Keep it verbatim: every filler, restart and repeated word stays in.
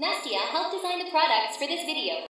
Nastya helped design the products for this video.